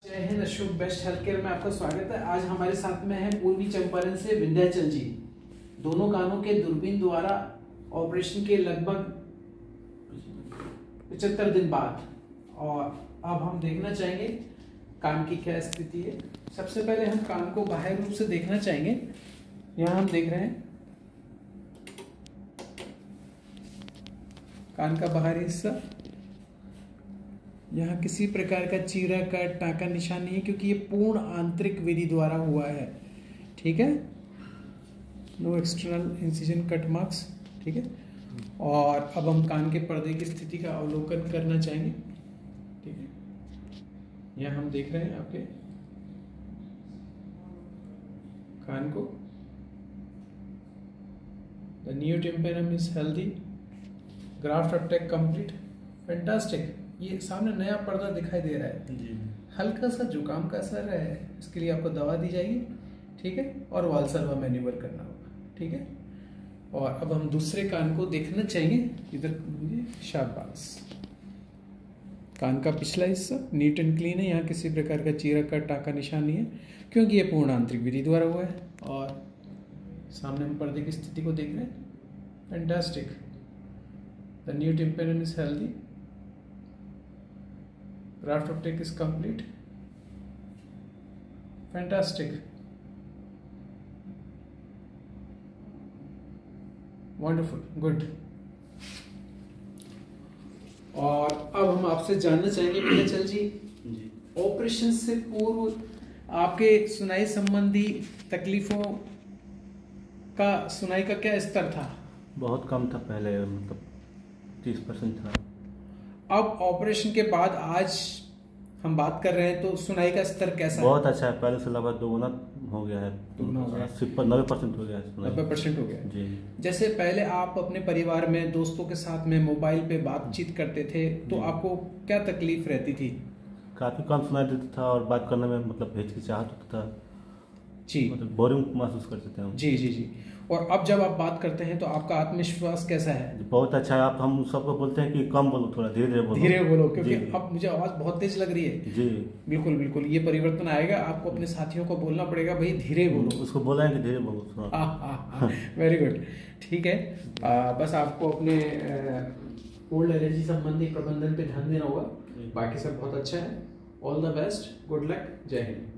जय हिंद। Ashok best health care में आपका स्वागत है। आज हमारे साथ में है पूर्वी चंपारण से विंध्याचल जी। दोनों कानों के दूरबीन द्वारा ऑपरेशन के लगभग 75 दिन बाद, और अब हम देखना चाहेंगे कान की क्या स्थिति है। सबसे पहले हम कान को बाह्य रूप से देखना चाहेंगे। यहाँ हम देख रहे हैं कान का बाहरी हिस्सा। यहाँ किसी प्रकार का चीरा कट टाका निशान नहीं है, क्योंकि ये पूर्ण आंतरिक विधि द्वारा हुआ है। ठीक है, no external incision cut marks. ठीक है, और अब हम कान के पर्दे की स्थिति का अवलोकन करना चाहेंगे। ठीक है, यहाँ हम देख रहे हैं आपके कान को। The new tympanum is healthy, graft uptake complete, fantastic. ये सामने नया पर्दा दिखाई दे रहा है जी। हल्का सा जुकाम का असर है, इसके लिए आपको दवा दी जाएगी। ठीक है, और वाल्सल्वा मैन्यूवर करना होगा। ठीक है, और अब हम दूसरे कान को देखना चाहेंगे। इधर शाबाश। कान का पिछला हिस्सा नीट एंड क्लीन है, यहाँ किसी प्रकार का चीरा का टाका निशान नहीं है, क्योंकि ये पूर्ण आंतरिक विधि द्वारा हुआ है। और सामने हम पर्दे की स्थिति को देख रहे हैं, fantastic. The new tympanum is healthy, graft uptake is complete, fantastic, wonderful, good। और अब हम आपसे जानना चाहेंगे विंध्याचल जी, ऑपरेशन से पूर्व आपके सुनाई संबंधी तकलीफों का, सुनाई का क्या स्तर था? बहुत कम था पहले, मतलब 30% था। अब ऑपरेशन के बाद आज हम बात कर रहे हैं तो सुनाई का स्तर कैसा है? बहुत अच्छा है, पहले से लगभग दोगुना हो गया है। 90% हो गया है, 90% हो गया जी। जैसे पहले आप अपने परिवार में, दोस्तों के साथ में मोबाइल पे बातचीत करते थे तो आपको क्या तकलीफ रहती थी? काफी कम सुनाई देता था और बात करने में मतलब हिचकिचाहट होता था जी, मतलब बोरिंग महसूस करते थे हम। जी जी जी। और अब जब आप बात करते हैं तो आपका आत्मविश्वास कैसा है? बहुत अच्छा है। आप हम सबको बोलते हैं कि कम बोलो, थोड़ा धीरे धीरे बोलो। धीरे बोलो, क्योंकि अब मुझे आवाज बहुत तेज लग रही है जी। बिल्कुल बिल्कुल, ये परिवर्तन आएगा। आपको अपने साथियों को बोलना पड़ेगा, भाई धीरे बोलो। उसको बोला है कि धीरे बोलो। Very good. ठीक है, बस आपको अपने ओल्ड एलर्जी संबंधी प्रबंधन पे ध्यान देना होगा। बाकी सब बहुत अच्छा है। All the best, good luck, जय हिंद।